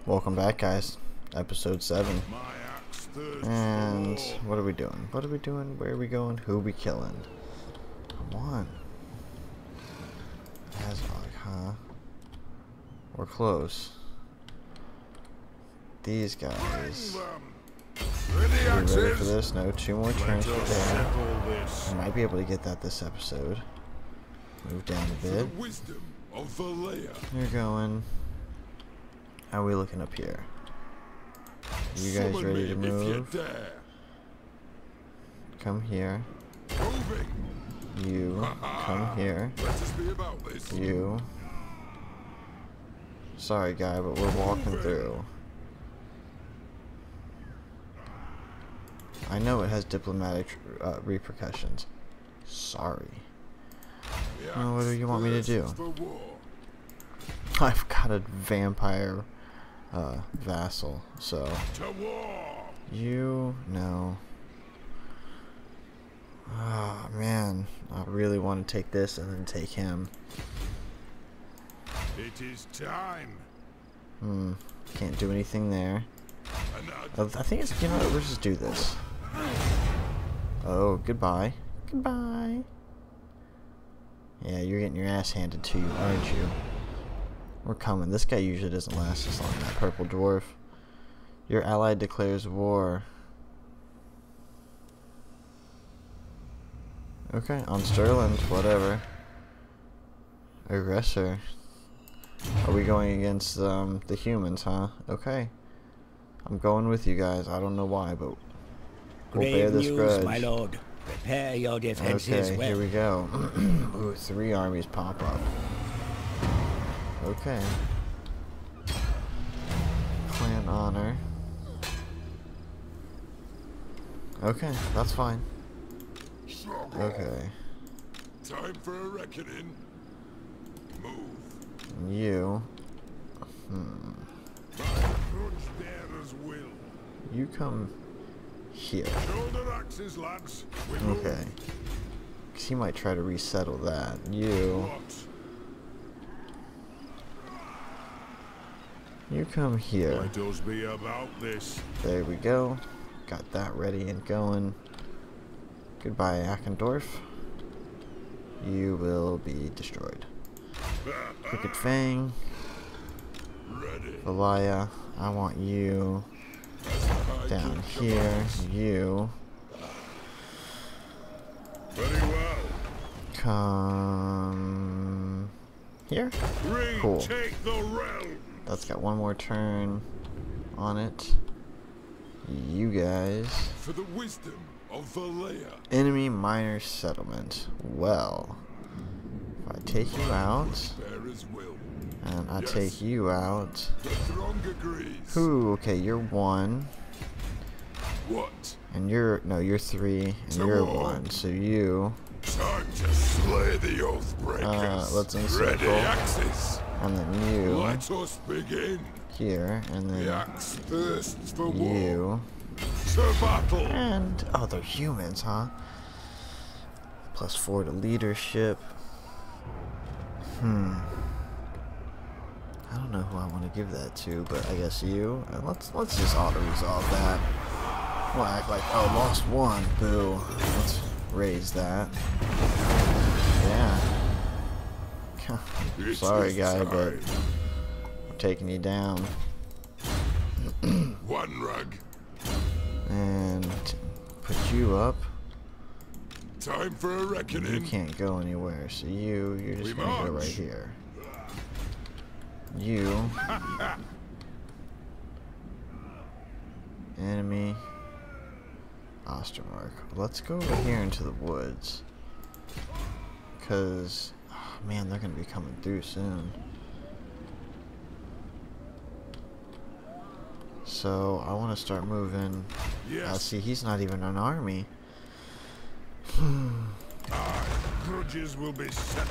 Welcome back, guys. Episode 7. And what are we doing? What are we doing? Where are we going? Who are we killing? Come on. Azog, huh? We're close. These guys. Are we ready for this? No, 2 more turns for there. I might be able to get that this episode. Move down a bit. You're going. How are we looking up here? You guys ready to move? Come here. You come here. You. Sorry, guy, but we're walking through. I know it has diplomatic repercussions. Sorry. Oh, what do you want me to do? I've got a vampire vassal, so you know. Oh man, I really want to take this and then take him. It is time. Can't do anything there. I think it's, you know what, let's just do this. Oh, goodbye. Goodbye. Yeah, you're getting your ass handed to you, aren't you? We're coming. This guy usually doesn't last as long. That purple dwarf. Your ally declares war. Okay, on Sterling, whatever. Aggressor. Are we going against the humans, huh? Okay. I'm going with you guys. I don't know why, but we'll bear this grudge. My lord. Prepare your defenses. Okay, here we go. Ooh, 3 armies pop up. Okay. Clan honor. Okay, that's fine. Okay. Time for a reckoning. Move. You. You come here. Shoulder axes, lads. Okay. Because he might try to resettle that. You. You come here. Let us be about this. There we go. Got that ready and going. Goodbye, Dwarf. You will be destroyed. Crooked Fang. Valaya, I want you down here. You. Very well. Come here. Cool. Take the realm. That's got 1 more turn on it. You guys. For the wisdom of Valaya. Enemy minor settlement. Well, if I take you out, and I take you out. Ooh, okay, you're 1. What? And you're 3, and you're 1. So you. Time to slay the oath breakers. Let's encircle. And then you. Let us begin. Here, and then the axe thirsts for you. To battle. And oh, they're humans, huh? +4 to leadership. I don't know who I want to give that to, but I guess you. Let's just auto resolve that. We'll act like, oh, lost 1. Boo. Let's raise that. Yeah. Sorry, guy, but we're taking you down. 1 rug. And put you up. Time for a reckoning. You can't go anywhere, so you're just gonna go right here. You. Enemy. Ostermark. Let's go over here into the woods. Because, oh man, they're gonna be coming through soon. So I want to start moving. Yes. See, he's not even an army. Grudges will be settled.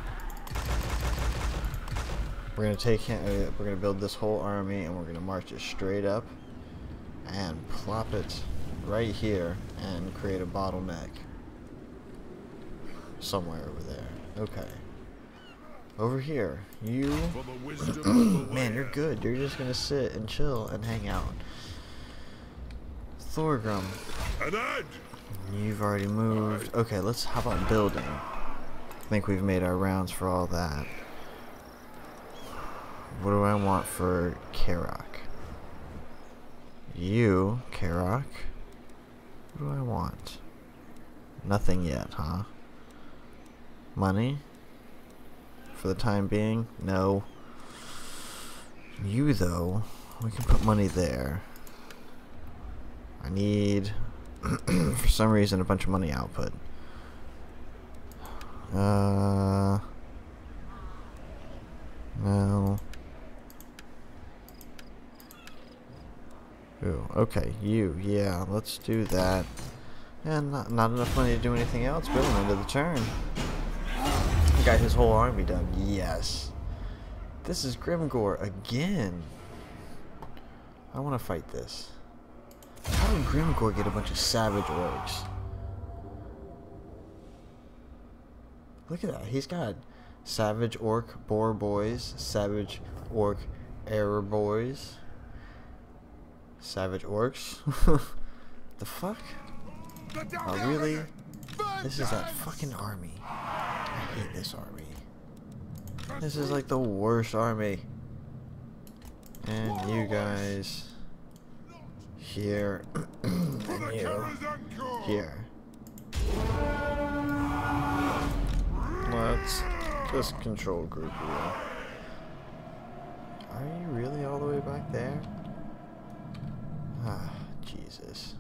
We're gonna take him. We're gonna build this whole army, and we're gonna march it straight up, and plop it right here, and create a bottleneck somewhere over there. Okay. Over here. You. Man, you're good. You're just gonna sit and chill and hang out. Thorgrim. You've already moved. Okay, let's. How about building? I think we've made our rounds for all that. What do I want for Karok? You, Karok. What do I want? Nothing yet, huh? Money? For the time being? No. You, though, we can put money there. I need, for some reason, a bunch of money output. No. Ooh, okay, you, yeah, let's do that. And not enough money to do anything else, but end of the turn. Got his whole army done, yes. This is Grimgor again. I want to fight this. How did Grimgor get a bunch of savage orcs? Look at that, he's got savage orc boar boys, savage orc error boys. Savage orcs? The fuck? Oh, really? This is that fucking army. I hate this army. This is like the worst army. And you guys here. And you here. Let's just control group rule. Are you really all the way back there? Ah, Jesus.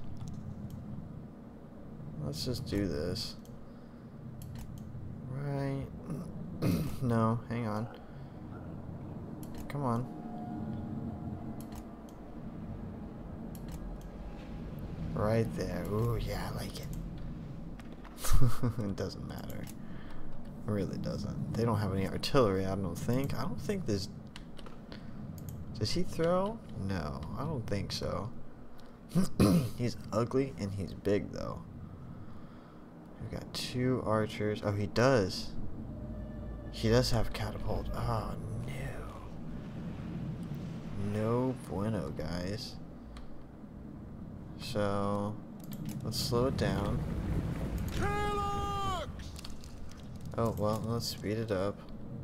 Let's just do this. Right. No, hang on. Come on. Right there. Ooh, yeah, I like it. It doesn't matter. It really doesn't. They don't have any artillery, I don't think. I don't think this... Does he throw? No, I don't think so. He's ugly and he's big though. We've got 2 archers. Oh, he does. He does have catapult. Oh no. No bueno, guys. So let's slow it down. Oh well, let's speed it up.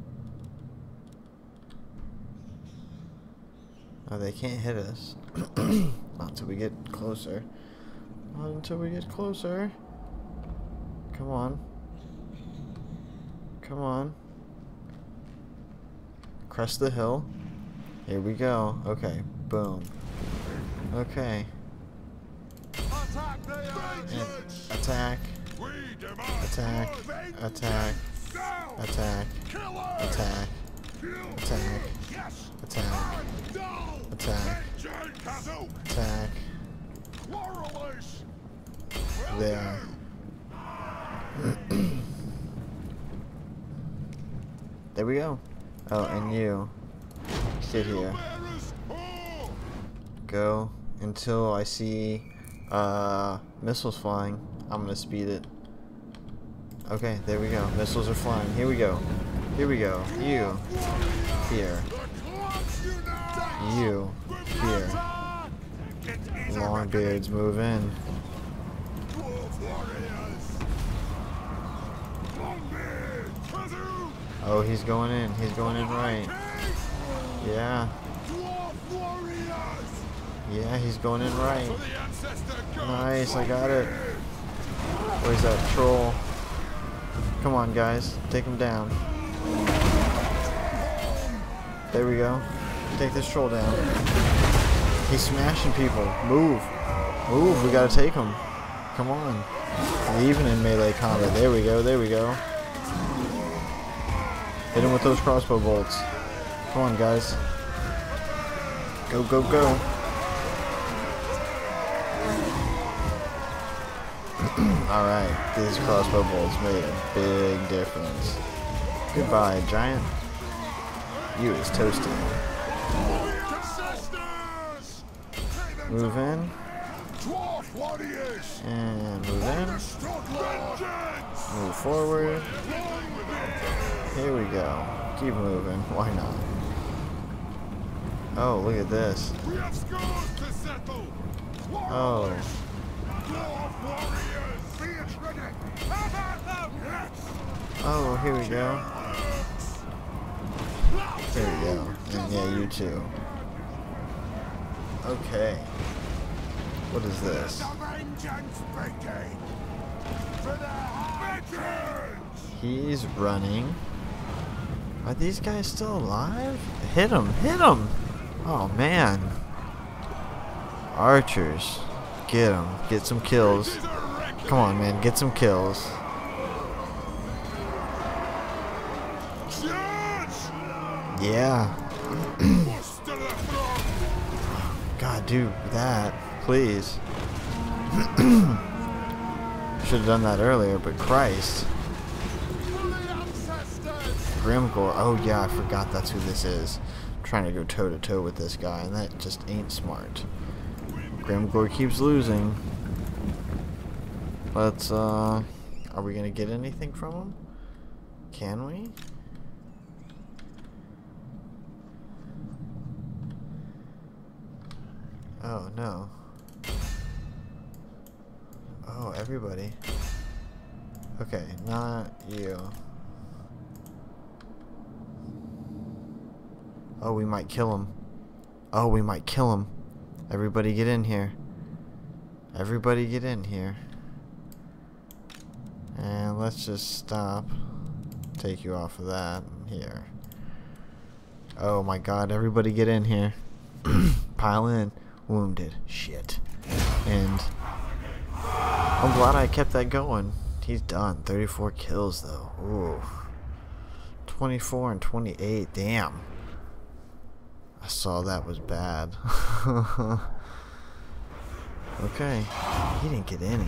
Oh, they can't hit us. Not until we get closer. Not until we get closer. Come on. Come on. Crest the hill. Here we go. Okay. Boom. Okay. And attack. Attack. Attack. Attack. Attack. Attack. Attack. Attack. Attack. There. There we go. Oh, and you sit here. Go until I see missiles flying. I'm gonna speed it. Okay, there we go. Missiles are flying. Here we go. Here we go. You here. You here. Longbeards, move in. Oh, he's going in. He's going in right. Yeah. Yeah, he's going in right. Nice, I got it. Where's that troll? Come on, guys. Take him down. There we go. Take this troll down. He's smashing people. Move. Move, we gotta take him. Come on. Even in melee combat. There we go, there we go. Hit him with those crossbow bolts. Come on, guys. Go, go, go. Alright, these crossbow bolts made a big difference. Goodbye, giant. You is toasted. Move in. And move in. Move forward. Here we go. Keep moving. Why not? Oh, look at this. We have scores to settle. Oh. Dwarf warriors, be it ready. How about them? Yes. Oh, here we go. There we go. And yeah, you too. Okay. What is this? The vengeance brigade. For the veterans. He's running. Are these guys still alive? Hit him! Hit him! Oh man. Archers. Get him. Get some kills. Come on, man. Get some kills. Yeah. God, do that, please. Should have done that earlier, but Christ. Grimgore. Oh yeah, I forgot that's who this is. I'm trying to go toe to toe with this guy, and that just ain't smart. Grimgore keeps losing. Let's are we gonna get anything from him? Can we? Oh no. Oh, everybody. Okay, not you. Oh, we might kill him. Oh, we might kill him. Everybody get in here. Everybody get in here. And let's just stop. Take you off of that. Here. Oh my god, everybody get in here. Pile in. Wounded. Shit. And I'm glad I kept that going. He's done. 34 kills though. Ooh. 24 and 28. Damn. I saw that was bad. Okay. He didn't get any.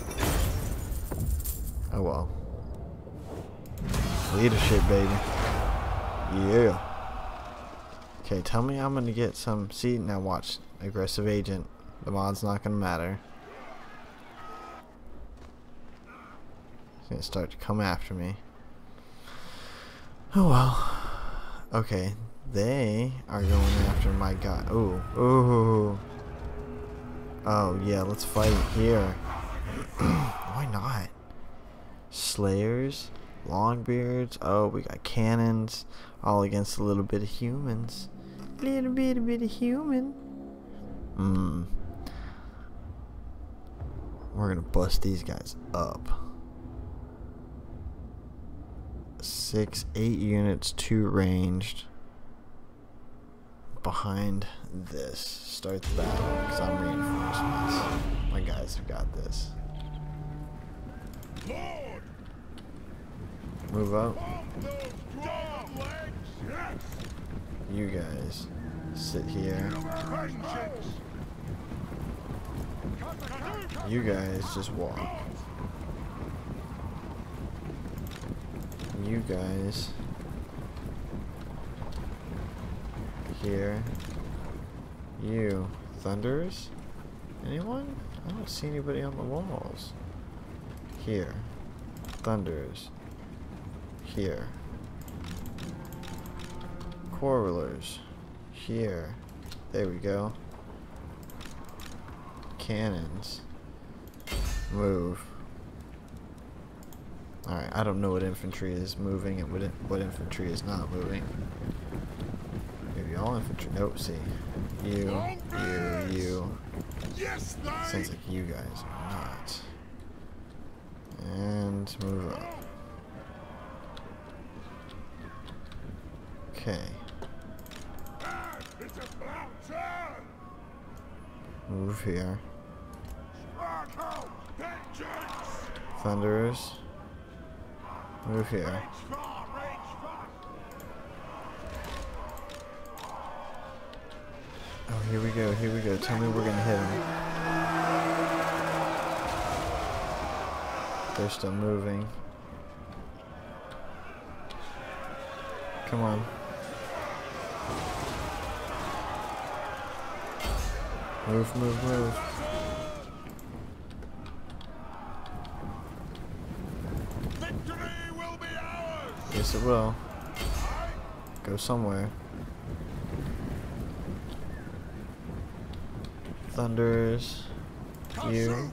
Oh well. Leadership, baby. Yeah. Okay, tell me I'm gonna get some. See, now watch. Aggressive agent. The mod's not gonna matter. He's gonna start to come after me. Oh well. Okay. They are going after my guy. Ooh. Ooh. Oh yeah, let's fight here. Why not? Slayers, longbeards. Oh, we got cannons. All against a little bit of humans. Little bit of human. We're gonna bust these guys up. 6, 8 units, 2 ranged. Behind this. Start the battle because I'm reinforcements. My guys have got this. Move up. You guys sit here. You guys just walk. You guys here. You thunders? Anyone? I don't see anybody on the walls. Here. Thunders. Here. Quarrelers. Here. There we go. Cannons. Move. Alright, I don't know what infantry is moving and what infantry is not moving. Maybe all infantry. Nope, see. You. Sounds like you guys are not. And move up. Okay. Move here. Thunderers. Move here. Oh, here we go, here we go. Tell me we're gonna hit them. They're still moving. Come on. Move, move, move. Victory will be ours. Yes, it will. Go somewhere. Thunders. You.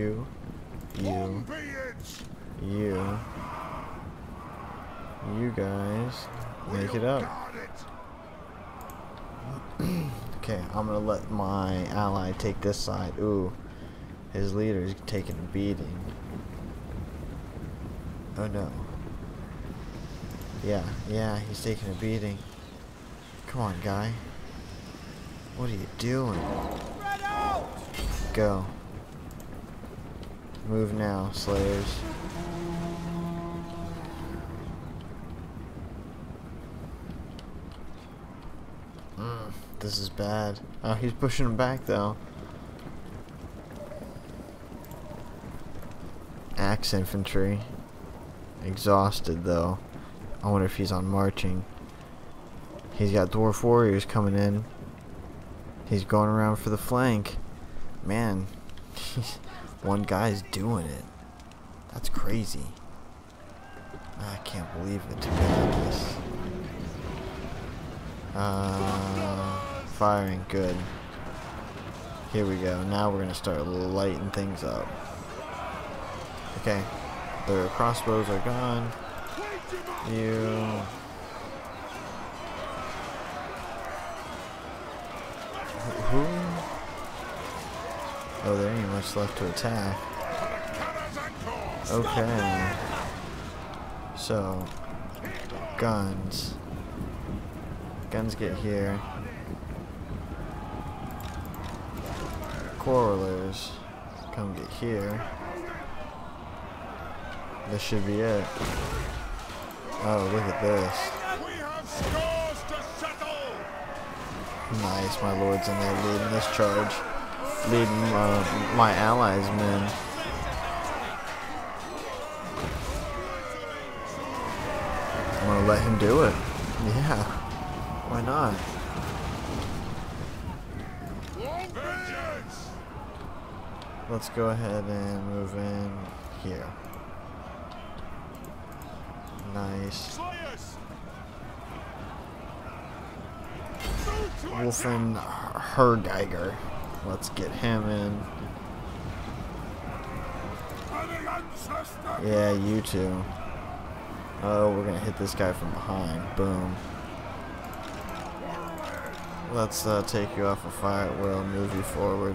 You guys. Make it up. Okay, I'm gonna let my ally take this side. Ooh. His leader's taking a beating. Oh no. Yeah, he's taking a beating. Come on, guy. What are you doing? Go. Move now, Slayers. This is bad. Oh, he's pushing him back though. Axe infantry. Exhausted though. I wonder if he's on marching. He's got dwarf warriors coming in. He's going around for the flank. Man, one guy's doing it. That's crazy. I can't believe it, to be honest. Firing, good. Here we go. Now we're gonna start lighting things up. Okay, their crossbows are gone. You. Who? Oh, there ain't much left to attack. Okay. So, guns. Guns get here. Quarrelers, come get here. This should be it. Oh, look at this. Nice, my lord's in there leading this charge. Leading my allies' men. I'm gonna let him do it. Yeah, why not? Let's go ahead and move in here. Nice. Wolfen Hergeiger. Let's get him in. Yeah, you too. Oh, we're gonna hit this guy from behind. Boom. Let's take you off a fire at will, move you forward.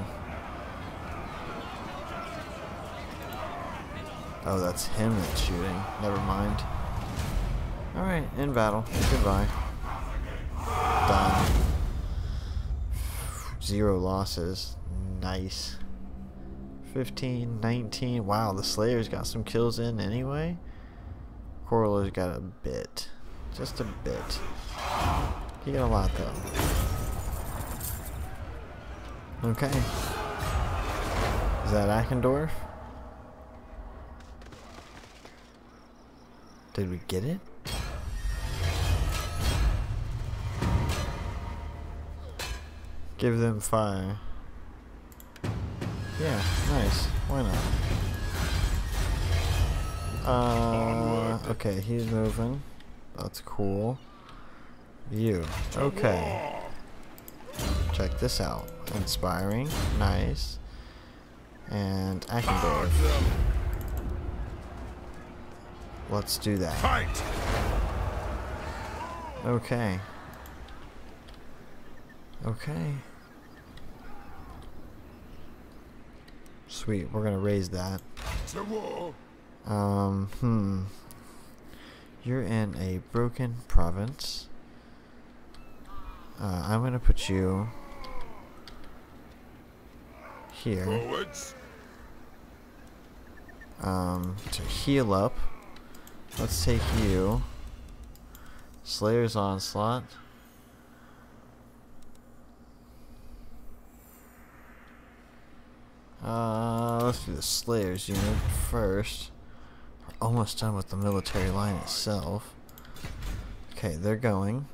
Oh, that's him that's shooting. Never mind. Alright, in battle. Goodbye. Done. 0 losses. Nice. 15, 19. Wow, the Slayer's got some kills in anyway. Quarreller's got a bit. Just a bit. He got a lot though. Okay. Is that Eckendorf? Did we get it? Give them fire. Yeah, nice. Why not? Okay, he's moving. That's cool. You. Okay. Check this out. Inspiring. Nice. And Eckendorf. Let's do that. Fight. Okay. Okay. Sweet, we're gonna raise that. You're in a broken province. I'm gonna put you here. To heal up. Let's take you. Slayer's Onslaught. Let's do the Slayers unit first. We're almost done with the military line itself. Okay, they're going.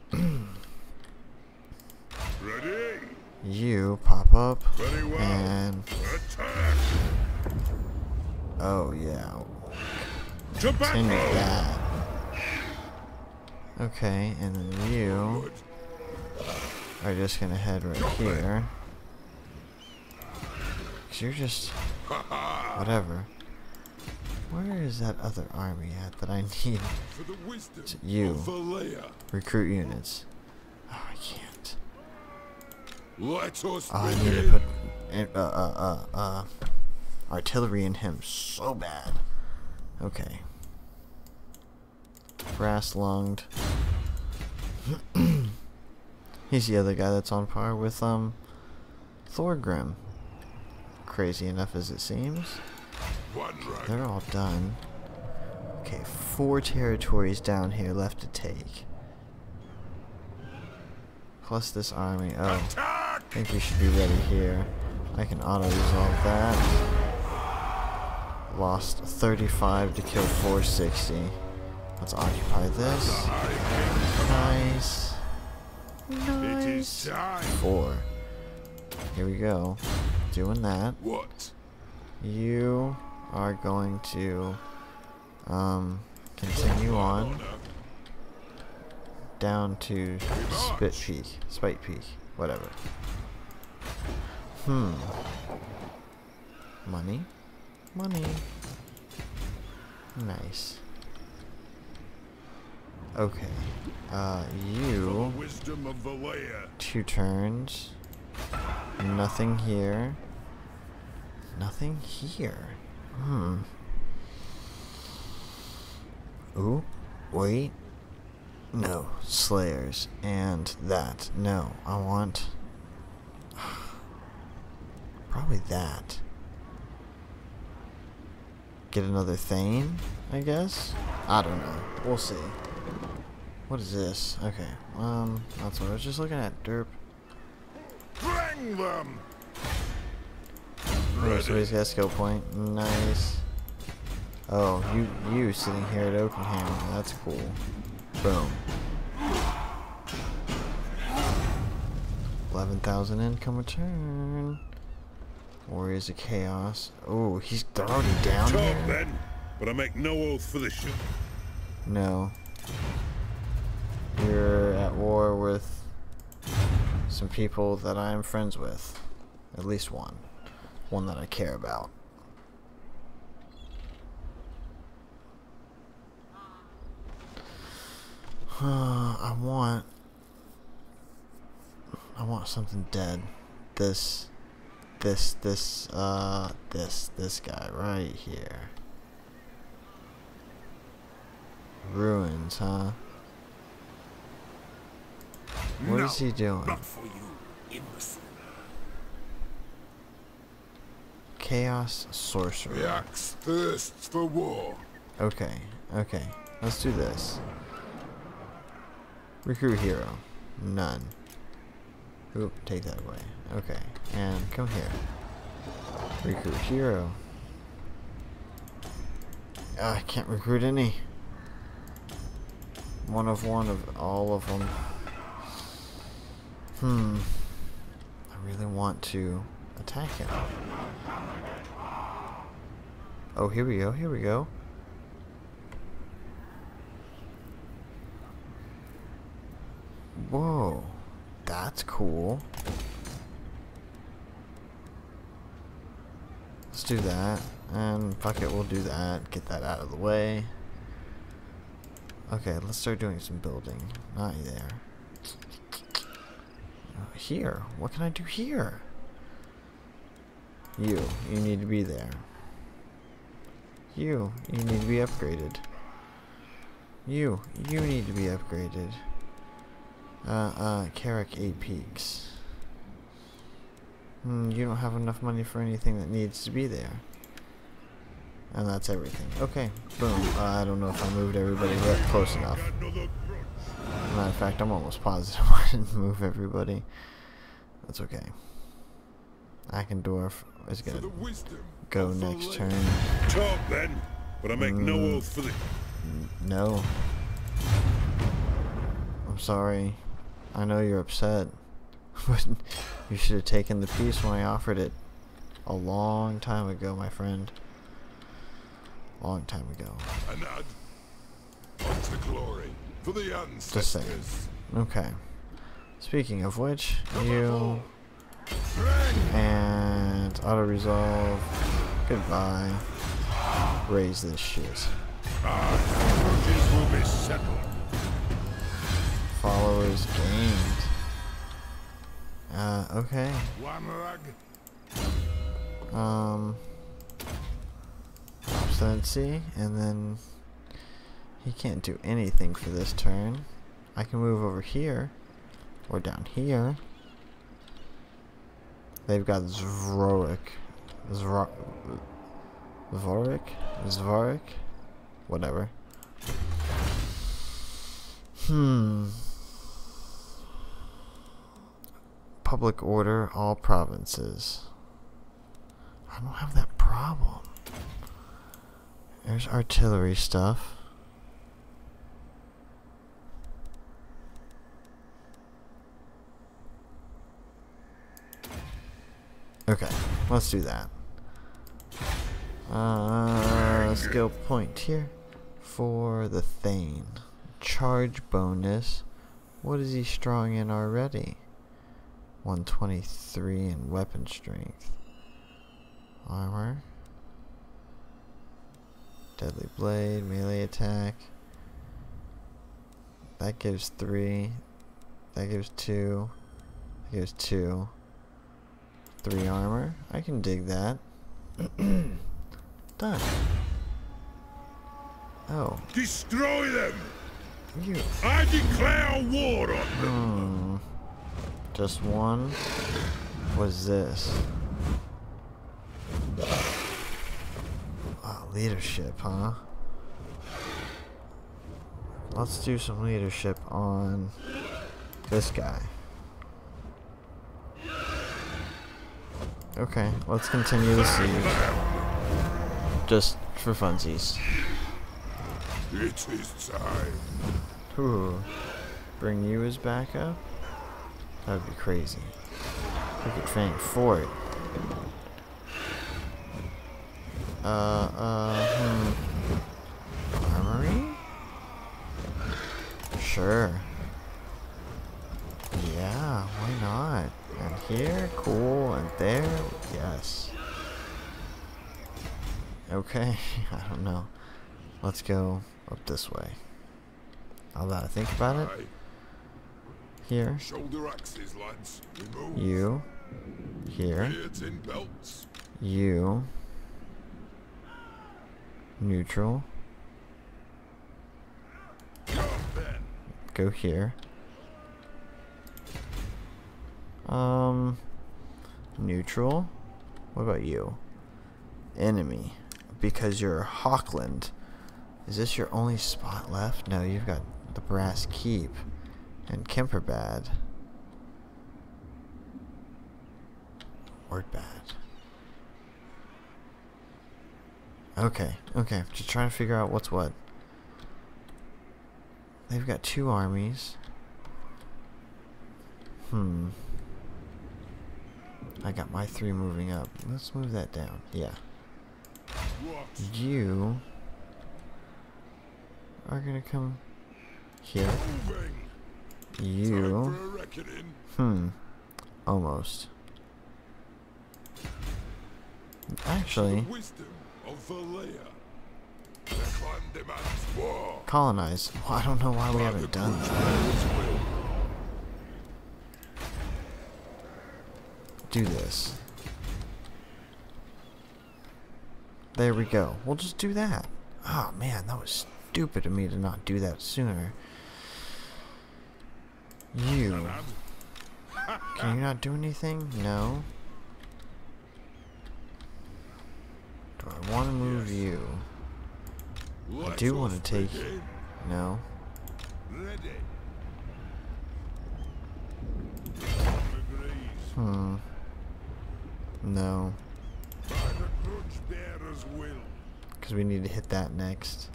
Ready? You pop up. Very well. And attack. Oh yeah. To Continue battle. that. Okay, and then you are just gonna head right here. Cause you're just whatever. Where is that other army at that I need? It's you. Recruit units. Oh, I can't. Oh, I need to put artillery in him so bad. Okay. Brass lunged. He's the other guy that's on par with Thorgrim. Crazy enough as it seems. They're all done. Okay, 4 territories down here left to take. Plus this army. Oh, I think we should be ready here. I can auto-resolve that. Lost 35 to kill 460. Let's occupy this. Nice. Nice. 4. Here we go. Doing that. What? You are going to continue on down to Spite Peak, whatever. Money. Nice. Okay. You 2 turns. Nothing here. Nothing here. Ooh, wait. No, Slayers. And that. No, I want probably that. Get another Thane, I guess? I don't know. We'll see. What is this? Okay. That's what I was just looking at. Derp. Bring them. Oh, somebody's got a skill point. Nice. Oh, you sitting here at Oakenham. That's cool. Boom. 11,000 income return. Warriors of Chaos. Oh, they're already down here. Then, but I make no oath for this ship. No. You're at war with some people that I am friends with. At least one. One that I care about. I want something dead. This guy right here. Ruins, huh? What is he doing? Not for you, imbecile. Chaos Sorcerer. The axe thirsts for war. Okay. Let's do this. Recruit hero. None. Oop, take that away. Okay. And come here. Recruit hero. I can't recruit any. One of all of them. I really want to attack him. Oh, here we go. Whoa, that's cool. Let's do that, and fuck it, we'll do that. Get that out of the way. Okay, let's start doing some building. Not there. Here, what can I do here? You need to be there. You need to be upgraded. You need to be upgraded. Carrick 8 Peaks. You don't have enough money for anything that needs to be there. And that's everything. Okay, boom. I don't know if I moved everybody close enough. Matter of fact, I'm almost positive I didn't move everybody. That's okay. Dwarf is gonna go next turn. Talk then, but I make no oath for the. No. I'm sorry. I know you're upset, but you should have taken the piece when I offered it a long time ago, my friend. Long time ago. Anad, on to glory. For the Just saying. ancestors. Okay. Speaking of which, you and auto resolve. Goodbye. Raise this shit. Our grudges will be settled. Followers gained. Okay. One rag. Obstinacy, and then he can't do anything for this turn. I can move over here, or down here. They've got Zvoric. Zvoric? Whatever. Public order, all provinces. I don't have that problem. There's artillery stuff. Okay, let's do that. Skill point here for the Thane. Charge bonus. What is he strong in already? 123 in weapon strength. Armor. Deadly blade, melee attack. That gives 3. That gives 2. That gives 2. 3 armor. I can dig that. Done. Oh. Destroy them! You. I declare war on them! Just one? What's this? Oh, leadership, huh? Let's do some leadership on this guy. Okay, let's continue the siege. Just for funsies. It is time. Ooh. Bring you as backup? That would be crazy. Look at Fang Fort. Armory? Sure. Yeah, why not? And here, cool, and there, yes. Okay, I don't know. Let's go up this way. Now that I think about it. Here. Shoulder axes, lads. Remove. You. Here. Beards in belts. You. Neutral. Come then. Go here. Neutral. What about you? Enemy. Because you're Hawkland. Is this your only spot left? No, you've got the Brass Keep and Kemperbad. Wordbad. Okay, okay. Just trying to figure out what's what. They've got 2 armies. I got my 3 moving up. Let's move that down. Yeah. What? You are gonna come here. Moving. Time You. for a reckoning. Almost. Actually, The wisdom of Valea. The clan demands war. colonize. Well, I don't know why we haven't done that. Will. Do this. There we go. We'll just do that. Oh man, that was stupid of me to not do that sooner. You. Can you not do anything? No. Do I want to move you? I do want to take... No. Ready. No. By the grudge bearer's will. Because we need to hit that next.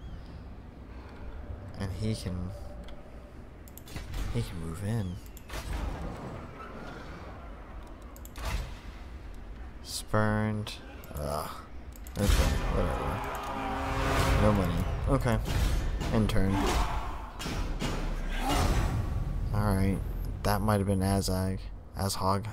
And he can move in. Spurned. Ugh. Okay, whatever. No money. Okay. End turn. Alright. That might have been Azog. Azog.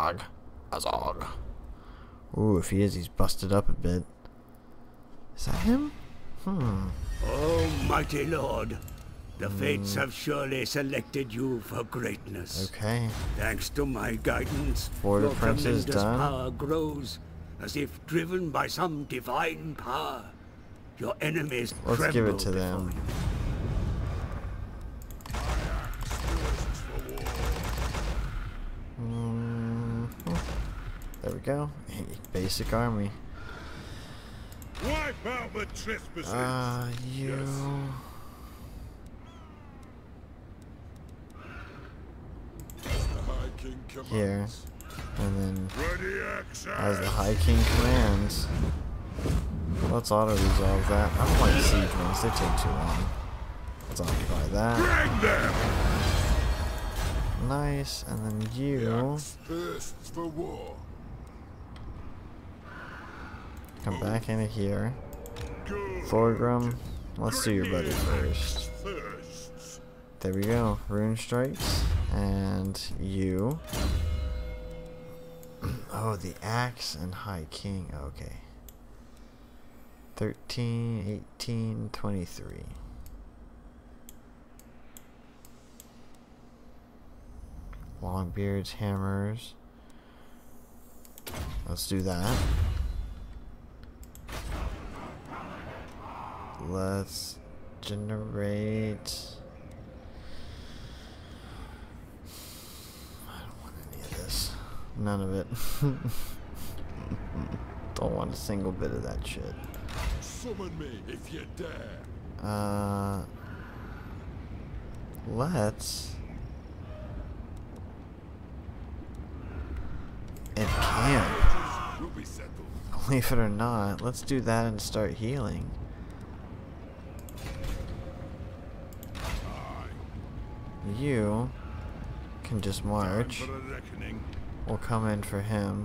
Ooh, if he is, he's busted up a bit. Is that him? Oh, mighty lord. The fates have surely selected you for greatness. Okay. Thanks to my guidance, Border your Prince is tremendous done. power grows, as if driven by some divine power. Your enemies Let's tremble give it to before them. you. There we go. Basic army. Wipe out the trespassers. You. As the High King commands. Here. And then, Ready access. as the High King commands. Let's auto-resolve that. I don't like siege rings. They take too long. Let's occupy that. Bring them. Nice. And then you Thirsts for war. come back into here. Good. Thorgrim, let's do your buddy first. Thirsts. There we go. Rune strikes. And you. Oh, the axe and High King. Okay. 13, 18, 23. Longbeards, hammers. Let's do that. Let's generate. I don't want any of this. None of it. Don't want a single bit of that shit. Summon me if you dare. Let's and camp. Will be settled. Believe it or not, let's do that and start healing. You can just march. For a reckoning. We'll come in for him.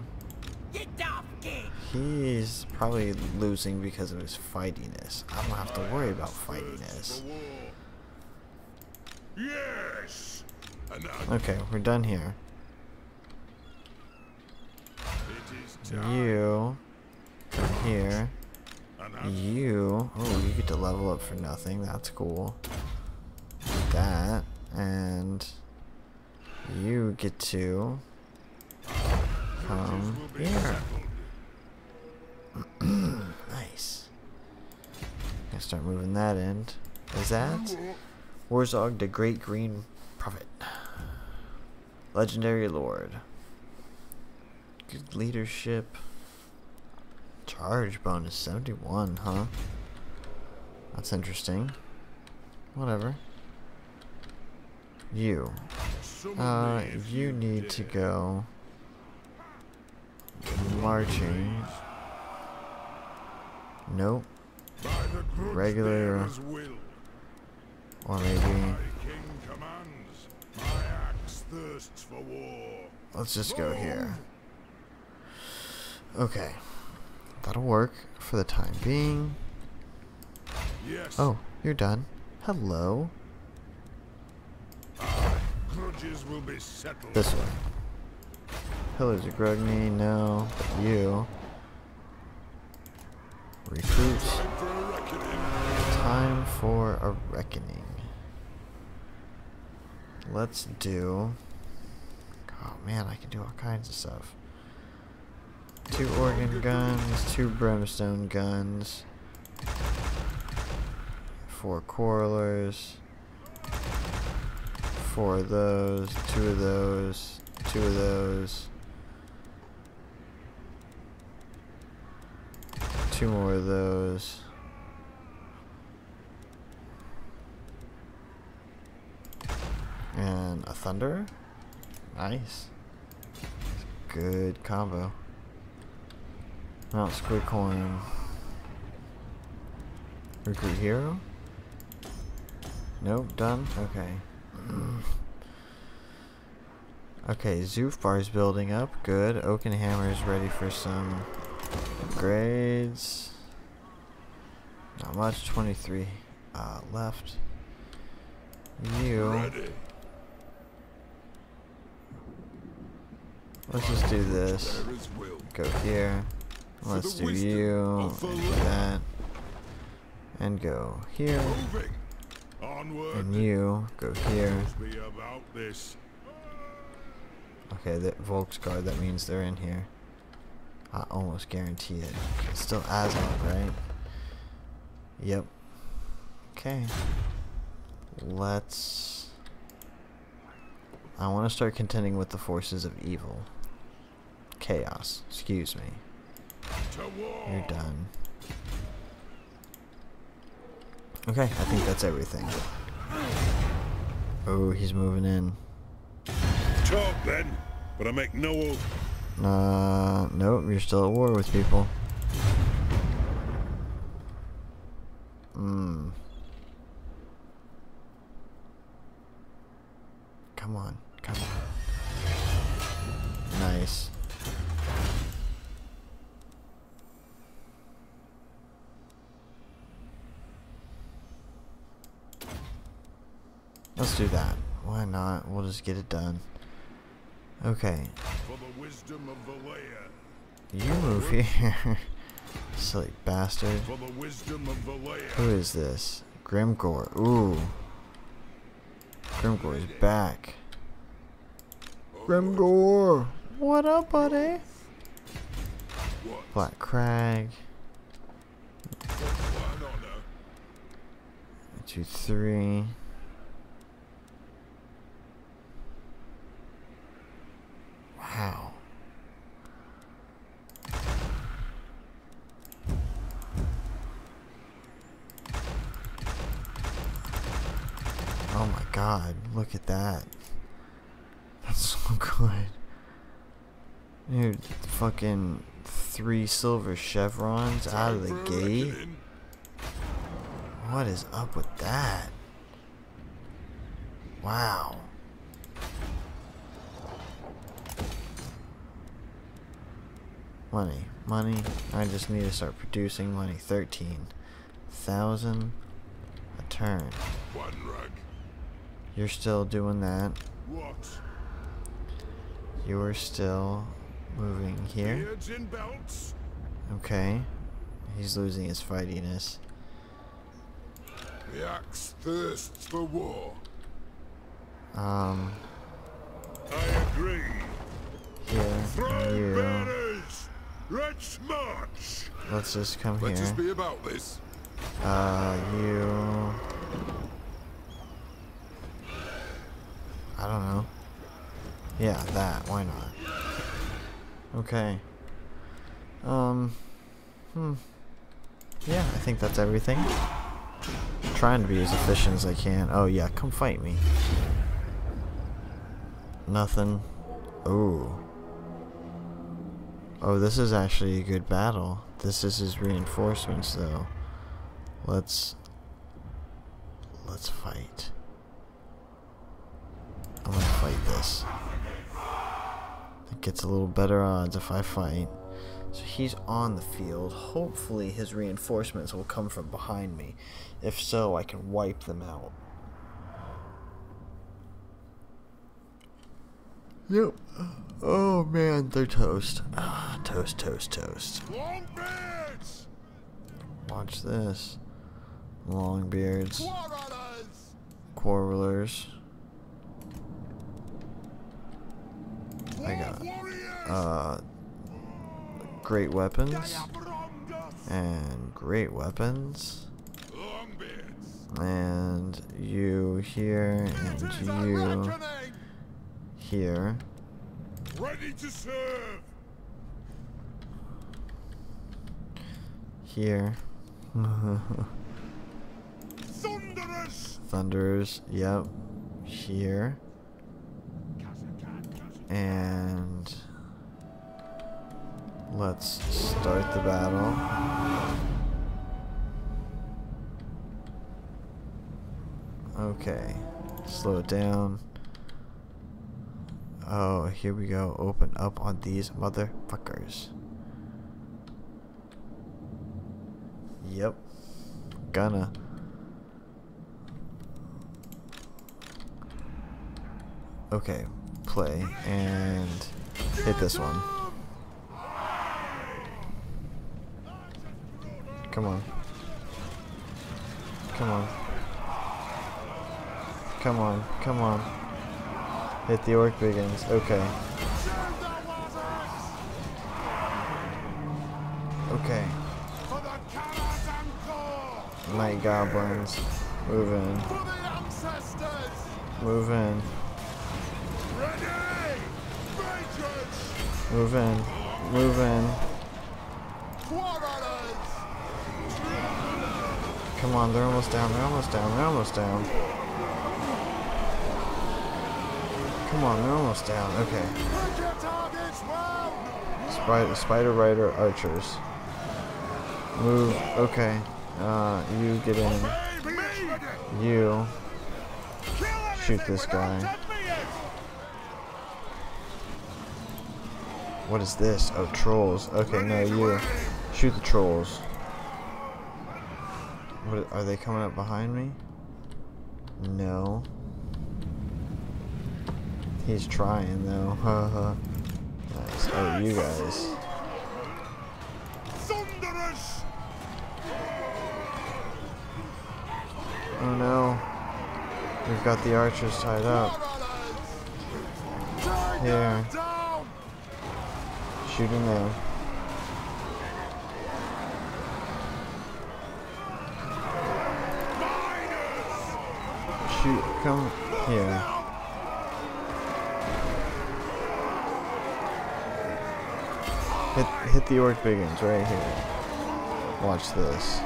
He's probably losing because of his fightiness. I don't have to worry about fightiness. For war. Yes. And now Okay, we're done here. it is time. You come here. And You, oh, you get to level up for nothing. That's cool. That, and you get to come will be here. settled. Nice. Gonna start moving that end. Is that Warzog, the Great Green Prophet? Legendary Lord. Good leadership. Charge bonus 71, huh? That's interesting. Whatever. You. Summon me if You need to go marching. Nope. By the grudge Regular. bearer's will. Or maybe. My king commands. My axe thirsts for war. Let's just go here. Okay. That'll work for the time being. Yes. Oh, you're done. Hello. Grudges will be settled. This way. Pillars of Grugny, no. But you. Recruits. Time for a reckoning. Time for a reckoning. Let's do. Oh man, I can do all kinds of stuff. 2 organ guns, 2 brimstone guns, 4 quarrelers, 4 of those, 2 of those, 2 of those, 2 more of those. And a thunder. Nice. Good combo. Mount Squid Coin. Recruit hero? Nope, done? Okay. Okay, Zoofbar's building up. Good. Oaken Hammer is ready for some upgrades. Not much. 23 left. You. Ready. Let's just do this. Go here. Let's do you. And do that. And go here. And you go here. Okay, the Volksguard, that means they're in here. I almost guarantee it. It's still Azog, right? Yep. Okay. Let's... I want to start contending with the forces of evil. Chaos. Excuse me. You're done. Okay, I think that's everything. Oh, he's moving in. Talk then, but I make no oath. Nope, you're still at war with people. Come on, come on. Nice. Let's do that. Why not? We'll just get it done. Okay. For the wisdom of the layer. You move here. Silly bastard. For the wisdom of the layer. Who is this? Grimgore. Ooh. Grimgore is back. Grimgore! What up, buddy? Black Crag. 2, 3. Wow. Oh my god, look at that. That's so good. Dude, fucking 3 silver chevrons out of the gate? What is up with that? Wow. Money, money. I just need to start producing money. 13,000 a turn. You're still doing that. You are still moving here. Okay. He's losing his fightiness. The axe thirsts for war. I agree. Here. You. Banners. Let's march. Let's just come Let's here. just be about this. You. I don't know. Yeah, that. Why not? Okay. Yeah, I think that's everything. I'm trying to be as efficient as I can. Oh yeah, come fight me. Nothing. Oh. Oh, this is actually a good battle. This is his reinforcements, though. Let's fight. I'm gonna fight this. It gets a little better odds if I fight. So he's on the field. Hopefully his reinforcements will come from behind me. If so, I can wipe them out. Yep. Oh man, they're toast. Ah, toast, toast, toast. Longbeards! Watch this. Longbeards. Quarrelers. I got great weapons and great weapons, and you here and you here. Ready to serve. Here. Thunderous. Thunderers, yep. Here. And let's start the battle. Okay. Slow it down. Oh, here we go. Open up on these motherfuckers. Yep. Gonna. Okay. Play. And Hit this one. Come on. Come on. Come on. Come on. Hit the orc biggins. Okay. Okay. Night goblins. Move in. Move in. Move in. Move in. Come on, they're almost down. They're almost down. They're almost down. Come on, they're almost down. Okay. Spider Rider archers. Move. Okay. You get in. You shoot this guy. What is this? Oh, trolls. Okay, no, you shoot the trolls. What, are they coming up behind me? No. He's trying though. Haha. Nice. Oh, you guys. Oh no. We've got the archers tied up. Here. Shooting them. Shoot. Come here. Hit the orc biggins right here. Watch this.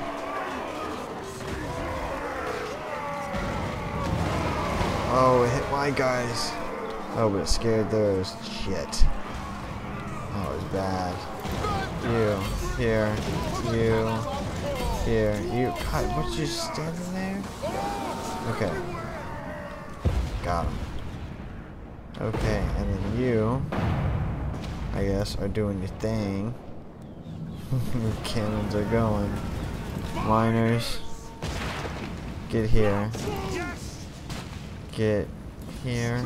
Oh, it hit my guys. Oh, but it scared theirs. Shit. That was bad. You. Here. You. Here. You. God, what, you standing there? Okay. Got him. Okay, and then you, I guess, are doing your thing. Your cannons are going. Miners. Get here. Get here.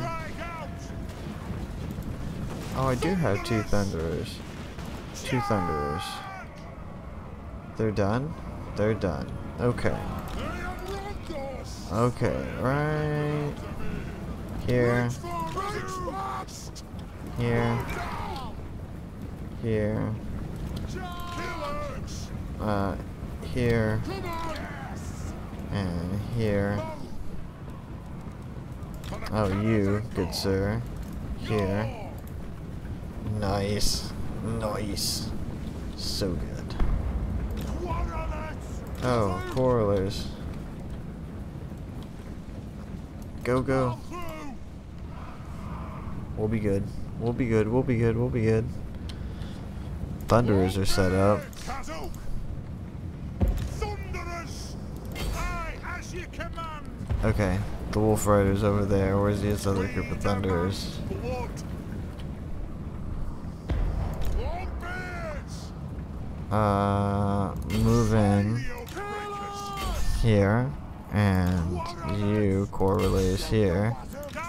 Oh, I do have two thunderers. Two thunderers. They're done? They're done. Okay. Okay, right here. Here. Here. Here. And here. Oh, you, good sir. Here. Nice. Nice. So good. Oh, correlers. Go, go. We'll be good. We'll be good. We'll be good. We'll be good. Thunderers are set up. Okay, the Wolf Rider's over there. Where's this other group of Thunderers? Move in here, and you, core relays here.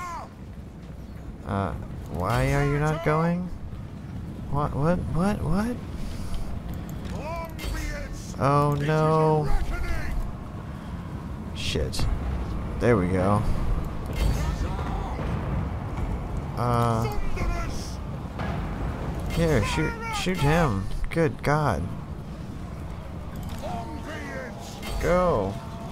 Why are you not going? What? Oh no. Shit. There we go. Here, shoot him. Good God. Go.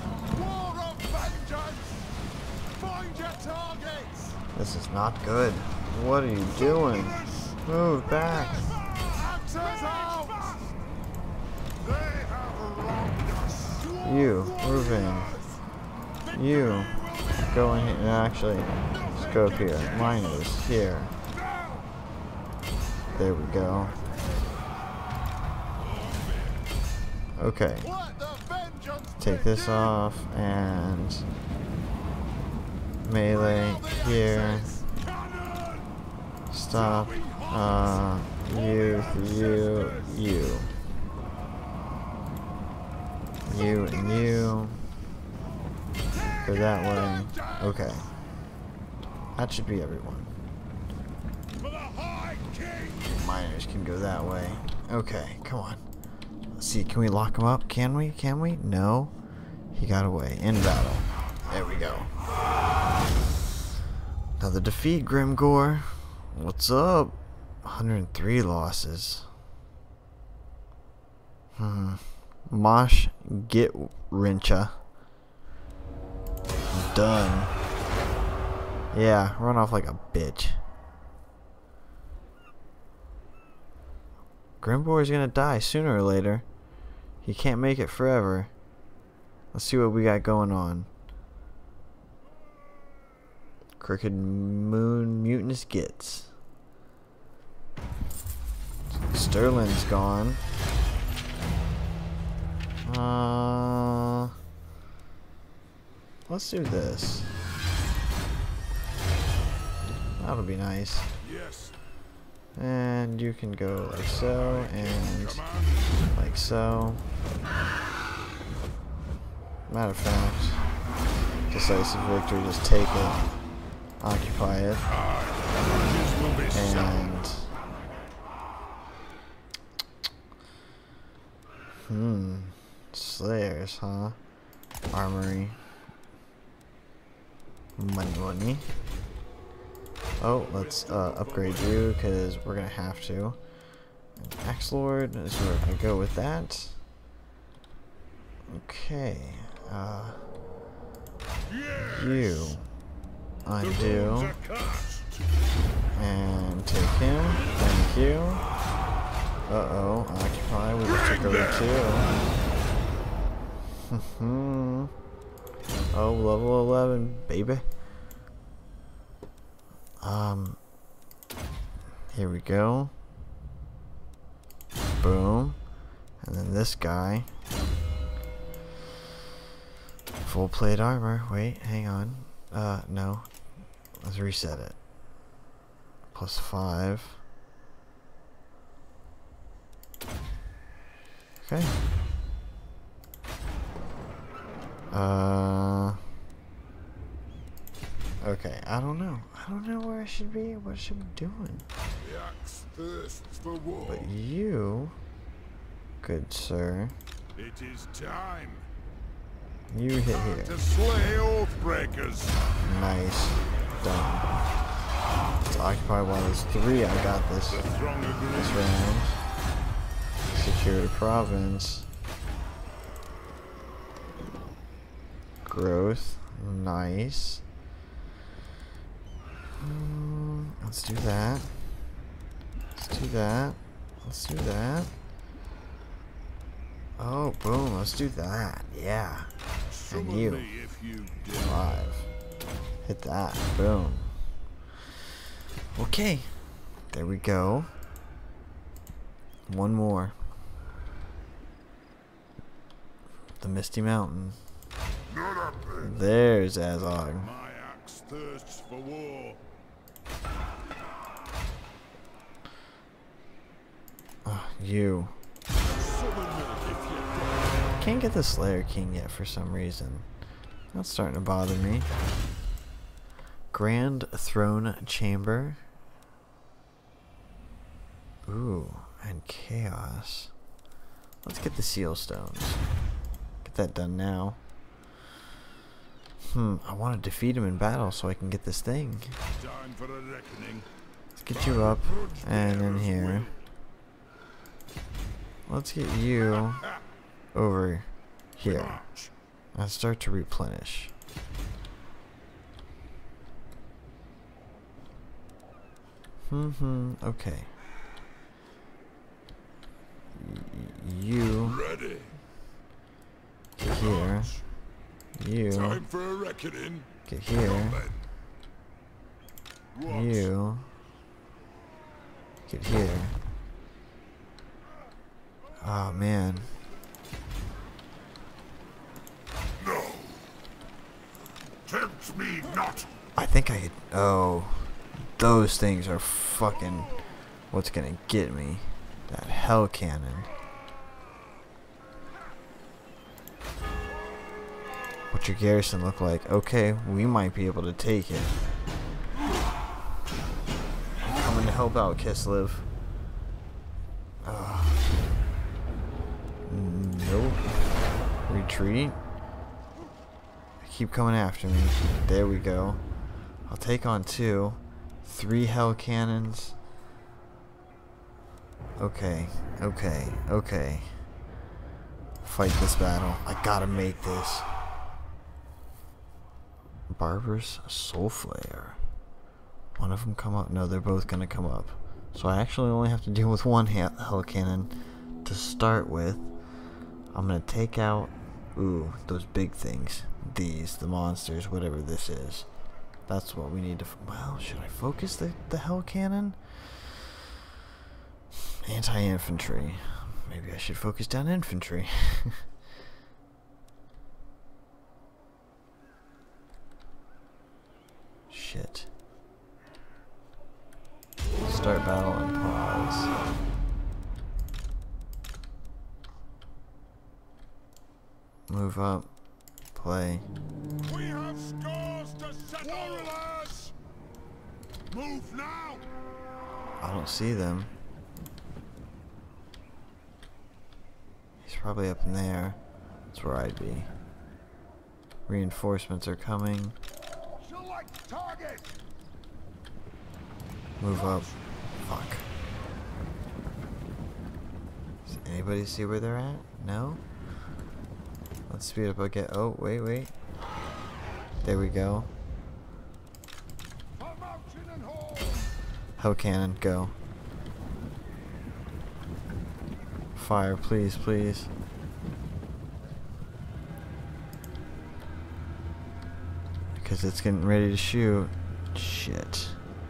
This is not good. What are you doing? Move back. You, move in. You, go in here. Actually, scope here. Miners, here. There we go. Okay. Take this off and melee here. Stop. You. You and you. Go that way. Okay. That should be everyone. For the High King! miners can go that way. Okay, come on. Let's see, can we lock him up? Can we? Can we? No. He got away. In battle. There we go. Another defeat, Grimgore. What's up? 103 losses. Mosh get Rincha. Done. Yeah, run off like a bitch. Grimgore's gonna die sooner or later. He can't make it forever. Let's see what we got going on. Crooked Moon Mutinous gets. Sterling's gone. Let's do this. That'll be nice. Yes. And you can go like so, and like so. Matter of fact, decisive victory, just take it, occupy it, and Slayers, huh? Armory. Money. Oh, let's upgrade you, because we're going to have to. Axe Lord is where I go with that. Okay. You. Undo. And take him. Thank you. Uh-oh. Occupy. We just took over too. Oh, level 11, baby. Here we go. Boom. And then this guy. Full plate armor. Wait, hang on. No. Let's reset it. +5. Okay. Okay, I don't know. I don't know where I should be. What should I be doing? The axe thirsts for war. But you, good sir. It is time. You hit here. To slay Oathbreakers. Nice. Done. Let's occupy while there's 3. I got this. This round. Secure the province. Growth. Nice. Let's do that. Let's do that. Let's do that. Oh, boom. Let's do that. Yeah. And you. 5. Hit that. Boom. Okay. There we go. One more. The Misty Mountain. There's Azog. My axe thirsts for war. You. Can't get the Slayer King yet for some reason. That's starting to bother me. Grand Throne Chamber. Ooh, and Chaos. Let's get the Seal Stones. Get that done now. I want to defeat him in battle so I can get this thing. Time for a reckoning. Let's get you up, and in here. Let's get you over here. And start to replenish. Okay. You get here. You Time for a reckoning. get here. You get here. Oh man. No. Tempt me not. I think I could. Oh, those things are fucking what's gonna get me. That hell cannon. What's your garrison look like? Okay, we might be able to take it. I'm coming to help out, Kislev. Nope. Retreat. Keep coming after me. There we go. I'll take on 2. 3 hell cannons. Okay. Okay. Okay. Fight this battle. I gotta make this. Barber's Soul Flare. One of them come up. No, they're both gonna come up. So I actually only have to deal with 1 hell cannon to start with. I'm gonna take out, those big things. These, the monsters, whatever this is. That's what we need to. Well, should I focus the hell cannon? Anti-infantry. Maybe I should focus down infantry. Shit. Start battle and pause. Move up. Play. We have scores to settle. Warriors! Move now! I don't see them. He's probably up in there. That's where I'd be. Reinforcements are coming. Select target! Move up. Fuck. Does anybody see where they're at? No? Let's speed up again. Oh, wait. There we go. Hell cannon, go. Fire, please, please. Because it's getting ready to shoot. Shit.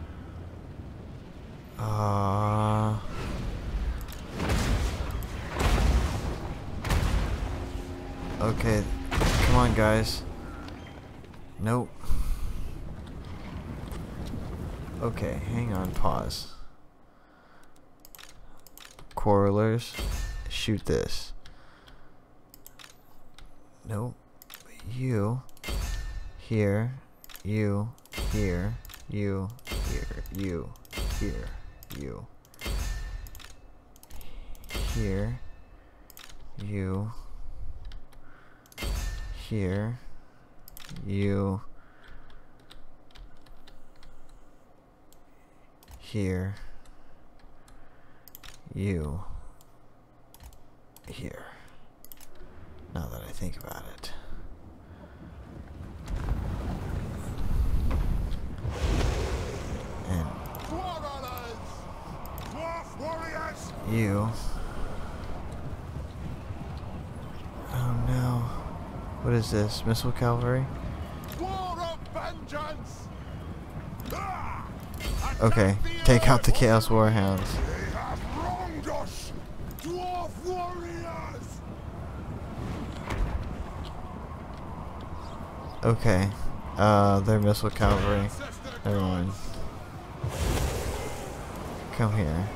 Okay, come on, guys. Nope. Okay, hang on, pause. Quarrelers, shoot this. Nope. You here, you here, you here, you here, you here, you here, you here, you here. Now that I think about it. And Dwarf warriors! you. Oh no. What is this? Missile cavalry? War of vengeance! Okay, take out the Chaos Warhounds. They have wronged us! Dwarf warriors! Okay. They're missile cavalry. Never mind. Come here.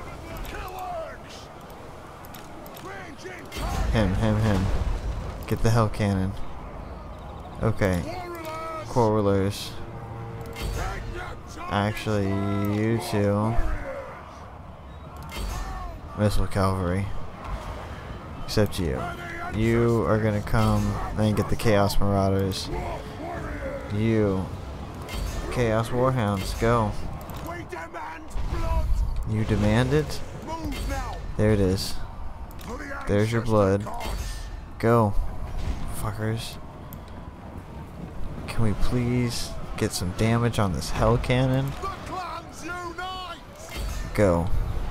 Him. Get the hell cannon. Okay. Quarrelers. Actually, you two. Missile cavalry. Except you. You are gonna come and get the Chaos Marauders. You. Chaos Warhounds, go. You demand it? There it is. There's your blood. Go. Fuckers. Can we please get some damage on this hell cannon? Go.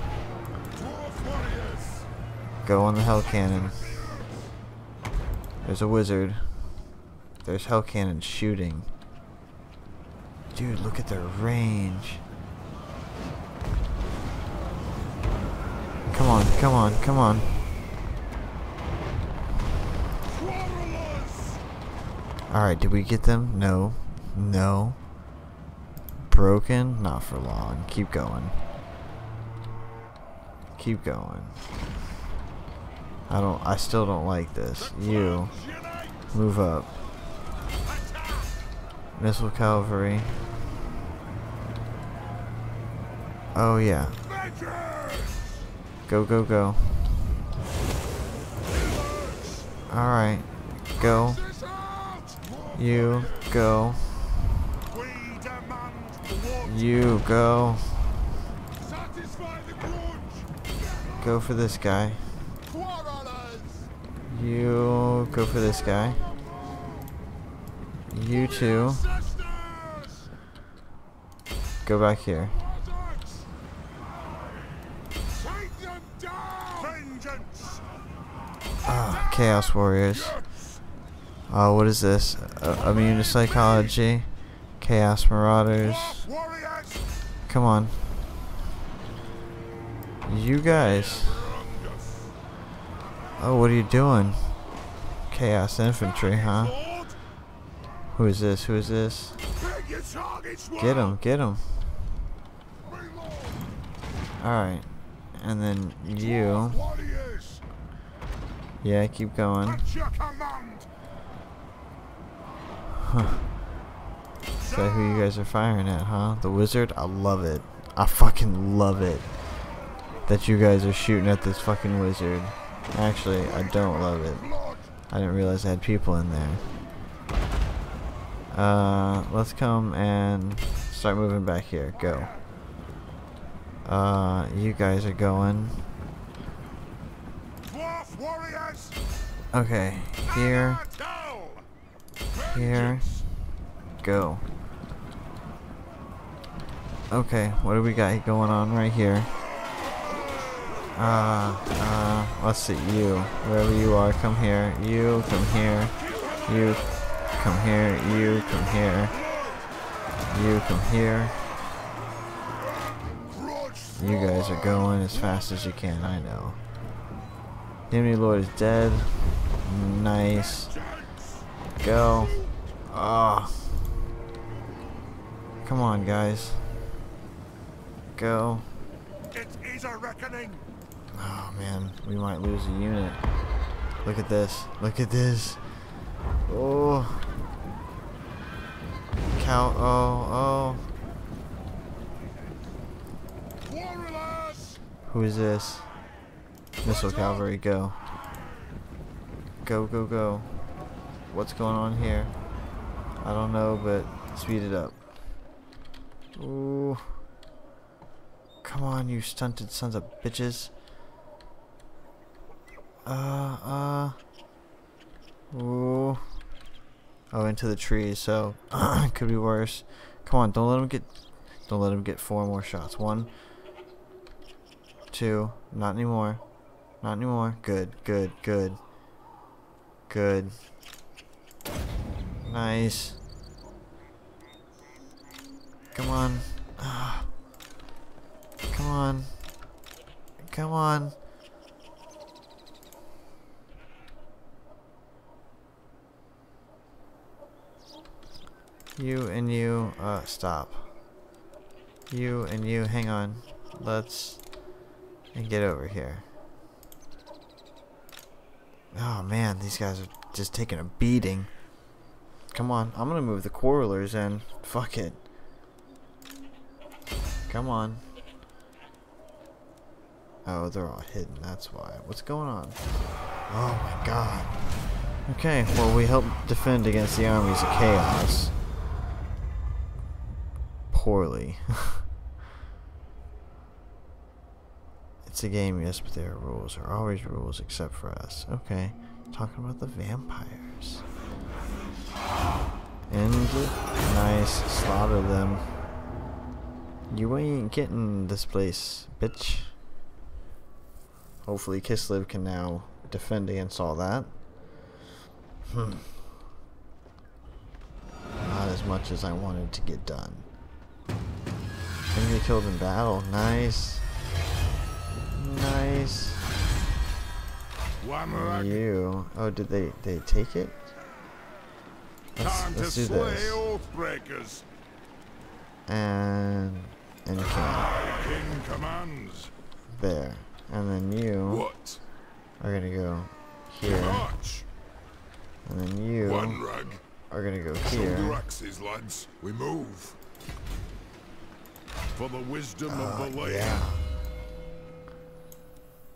Go on the hell cannon. There's a wizard. There's hell cannons shooting. Dude, look at their range. Come on. Alright, did we get them? No. Broken? Not for long. Keep going. I still don't like this. You. Move up. Missile cavalry. Oh yeah. Go, go, go. Alright. Go. You go. You go. Go for this guy. You go for this guy. You too. Go back here. Ah, Chaos Warriors. Oh, what is this? Immune to Psychology. Chaos Marauders. Come on. You guys. Oh, what are you doing? Chaos Infantry, huh? Who is this? Who is this? Get him, get him. Alright. And then you. Yeah, keep going. Huh. Is that who you guys are firing at, huh? The wizard? I love it. I fucking love it. That you guys are shooting at this fucking wizard. Actually, I don't love it. I didn't realize I had people in there. Let's come and start moving back here. Go. You guys are going. Okay, here. Here. Go. Okay, what do we got going on right here? Let's see, you. Wherever you are, come here. You, come here. You, come here. You, come here. You, come here. You guys are going as fast as you can, I know. Dimity Lord is dead. Nice. Go. Ah. Come on, guys. Go. It is a reckoning. Oh man, we might lose a unit. Look at this. Look at this. Oh. Cow. Oh. Who is this? Missile Cavalry, go. Go, go, go. What's going on here? I don't know, but speed it up. Ooh. Come on, you stunted sons of bitches. Ooh. Oh, into the trees, so could be worse. Come on, don't let him get 4 more shots. 1, 2, not anymore. Not anymore. Good, good, good. Good. Nice. Come on. Come on. Come on. You and you, stop. You and you, hang on. And get over here. Oh man, these guys are just taking a beating. Come on, I'm gonna move the quarrelers in. Fuck it. Come on. Oh, they're all hidden, that's why. What's going on? Oh my god. Okay, well we help defend against the armies of chaos. Poorly. It's a game, yes, but there are rules. There are always rules except for us. Okay. Talking about the vampires. And nice. Slaughter them. You ain't getting this place, bitch. Hopefully Kislev can now defend against all that. Not as much as I wanted to get done. Enemy killed in battle. Nice. Nice. You. Oh, did they take it? Let's do this. And King commands. There. And then you are gonna go here. And then you are gonna go here. Axes, lads. We move. For the wisdom of the land. Yeah.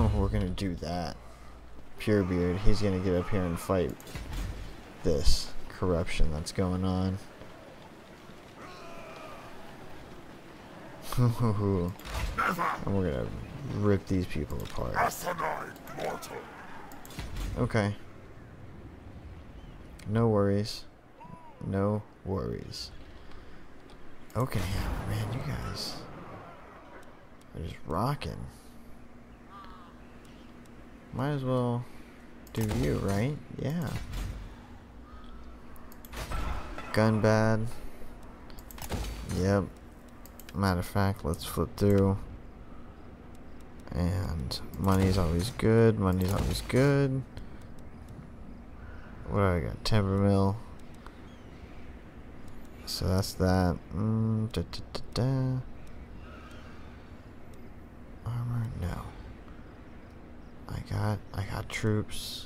We're gonna do that. Purebeard, he's gonna get up here and fight this corruption that's going on. And we're gonna rip these people apart. Okay. No worries. No worries. Okay, man, you guys are just rocking. Might as well do you, right? Yeah. Gun bad. Yep. Matter of fact, let's flip through. And money's always good. Money's always good. What do I got? Timber mill. So that's that. Armor, no. I got troops.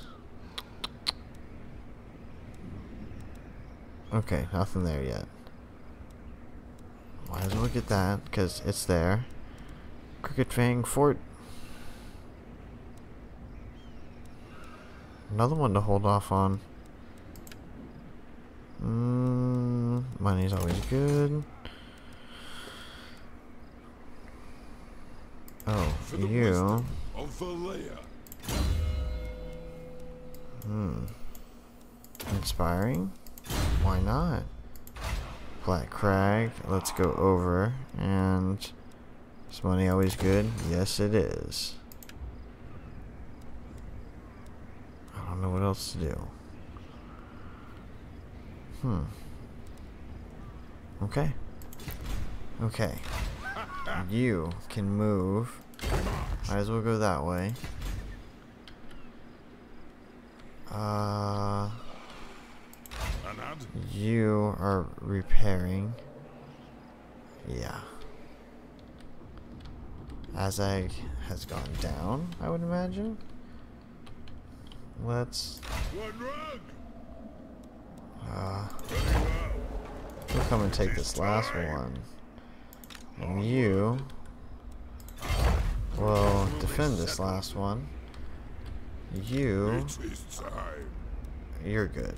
Okay, nothing there yet. Might as well get that, because it's there. Crooked Fang Fort. Another one to hold off on. Money's always good. Oh, you. Inspiring? Why not? Black Crag. Let's go over. And is money always good? Yes, it is. I don't know what else to do. Okay. Okay. You can move. Might as well go that way. You are repairing. Yeah. Azag has gone down, I would imagine. Let's we'll come and take this last one. And you will defend this last one. You're good.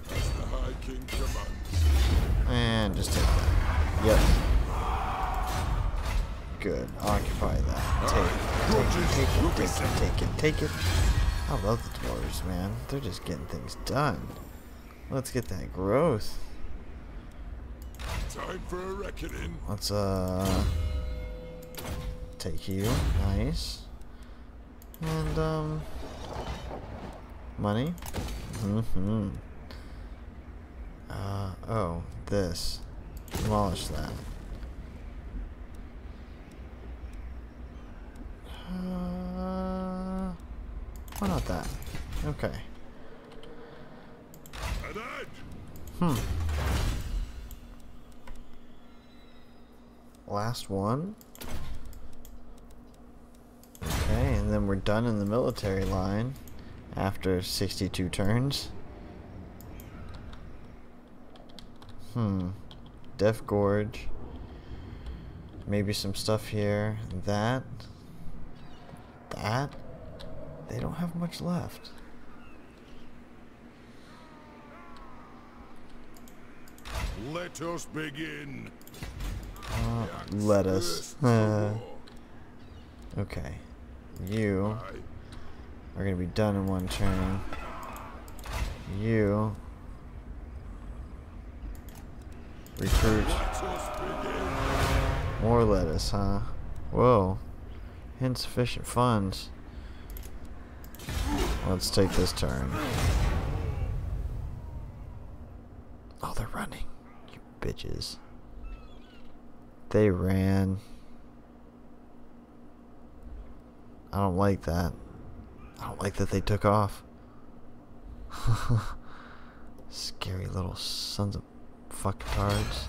And just take that. Yep. Good. Occupy that. Take it. I love the dwarves, man. They're just getting things done. Let's get that growth. Time for a reckoning. Let's take you. Nice. And money. Oh, this. Demolish that. Why not that? Okay. Last one. Okay, and then we're done in the military line after 62 turns. Death Gorge. Maybe some stuff here. That. They don't have much left. Let us begin. Let us. Okay. You are gonna be done in one turn. You recruit. More lettuce, huh? Whoa. Insufficient funds. Let's take this turn. Oh, they're running. You bitches. They ran. I don't like that. I don't like that they took off. Scary little sons of fucktards.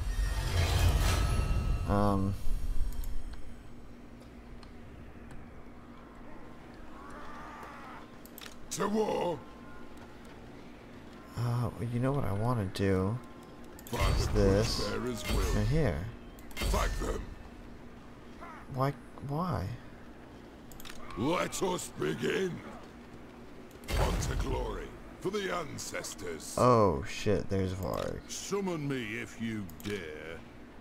To war. You know what I want to do is this and here. Fight them. Why? Let us begin. On to glory for the ancestors. Oh shit, there's Varg. Summon me if you dare.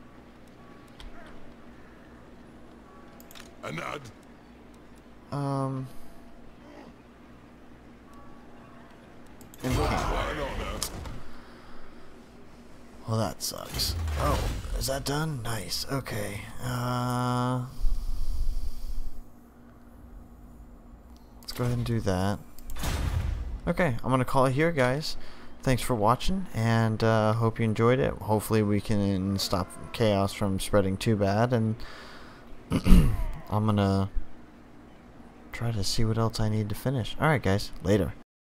Anad. Well, that sucks. Oh, is that done? Nice. Okay. Let's go ahead and do that. Okay, I'm gonna call it here, guys. Thanks for watching, and hope you enjoyed it. Hopefully we can stop chaos from spreading too bad, and I'm gonna try to see what else I need to finish. Alright guys, later.